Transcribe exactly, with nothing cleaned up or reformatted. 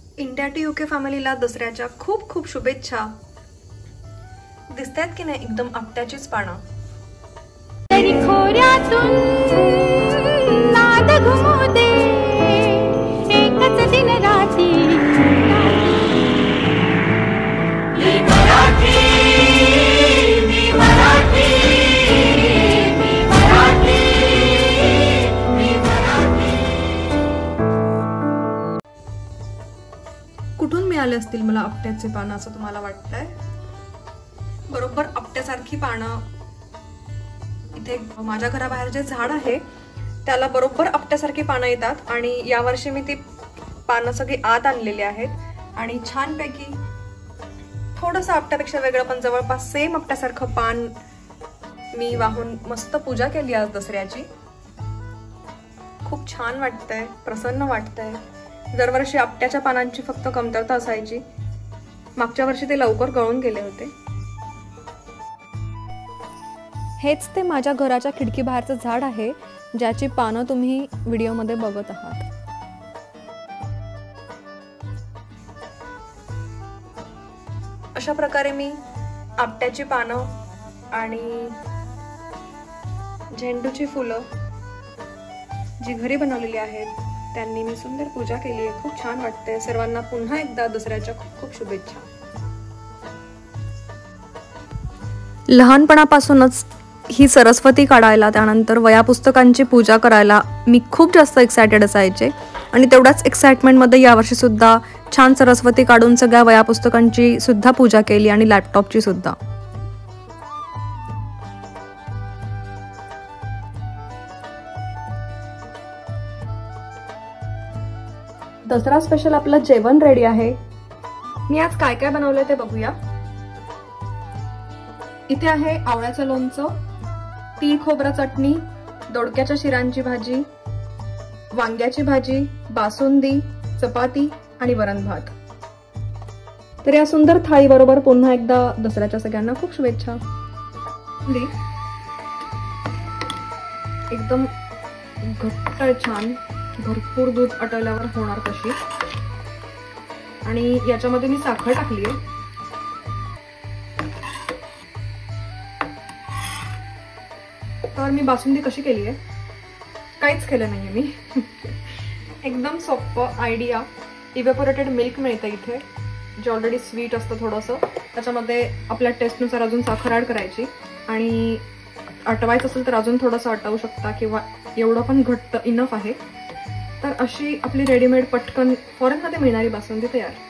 India to UK फॅमिलीला दसऱ्याच्या खूप खूप शुभेच्छा। दिसतात की नाही एकदम आपट्याचीच पानं। तरी खोऱ्यातून नाद घुमू दे एकच दिन राती। मी मराठी, मी मराठी, मी मराठी, मी मराठी। कुठून मिळाले असतील मला आपट्याचे पानं असं तुम्हाला वाटतंय? बरोबर आपट्यासारखी पानं इथे माझ्या घराबाहेर जे झाड आहे त्याला बरोबर आपट्यासारखी पानं येतात आणि यावर्षी मी ती पानं सगळी आत आणलेली आहेत आणि छानपैकी थोडंसं आपट्यापेक्षा वेगळं पण जवळपास सेम आपट्यासारखं पान मी वाहून मस्त पूजा केली आज दसऱ्याची। खूप छान वाटतंय, प्रसन्न वाटतंय। दरवर्षी आपट्याच्या पानांची फक्त कमतरता असायची, मागच्या वर्षी ते लवकर गळून गेले होते। हेच ते माझ्या घराच्या खिडकी बाहेरचं झाड आहे ज्याची पानं तुम्ही व्हिडिओमध्ये बघत आहात। अशा प्रकारे मी आपट्याची पानं आणि झेंडूची फुलं जी घरी बनवलेली आहेत त्यांनी मी सुंदर पूजा केली आहे। खूप छान वाटतंय। सर्वांना पुन्हा एकदा दसऱ्याच्या खूप खूप शुभेच्छा। लहानपणापासूनच ही सरस्वती काढायला त्यानंतर वया पुस्तकांची पूजा करायला मी खूप जास्त एक्सायटेड असायचे आणि तेवढाच एक्साइटमेंटमध्ये यावर्षी सुद्धा छान सरस्वती काढून सगळ्या वया पुस्तकांची सुद्धा पूजा केली आणि लॅपटॉपची सुद्धा। दसरा स्पेशल आपलं जेवण रेडी आहे। मी आज काय काय बनवलंय ते बघूया। इथे आहे आवळ्याचं लोणचं, तीळ खोबरा चटणी, दोडक्याच्या शिरांची भाजी, वांग्याची भाजी, बासुंदी, चपाती आणि वरण भात। तर या सुंदर थाळी बरोबर पुन्हा एकदा दसऱ्याच्या सगळ्यांना खूप शुभेच्छा। एकदम घट्ट छान भरपूर दूध आटवल्यावर होणार तशी आणि याच्यामध्ये मी साखर टाकली आहे। तर मी बासुंदी कशी केली आहे? काहीच केलं नाहीये मी एकदम सोपं आयडिया। इव्हॅपोरेटेड मिल्क मिळतं इथे जे ऑलरेडी स्वीट असतं थोडंसं, त्याच्यामध्ये आपल्या टेस्टनुसार अजून साखर ऍड करायची आणि आटवायचं असेल तर अजून थोडंसं आटवू शकता किंवा एवढं पण घट्ट इनफ आहे। तर अशी आपली रेडीमेड पटकन फॉरेनमध्ये मिळणारी बासुंदी तयार।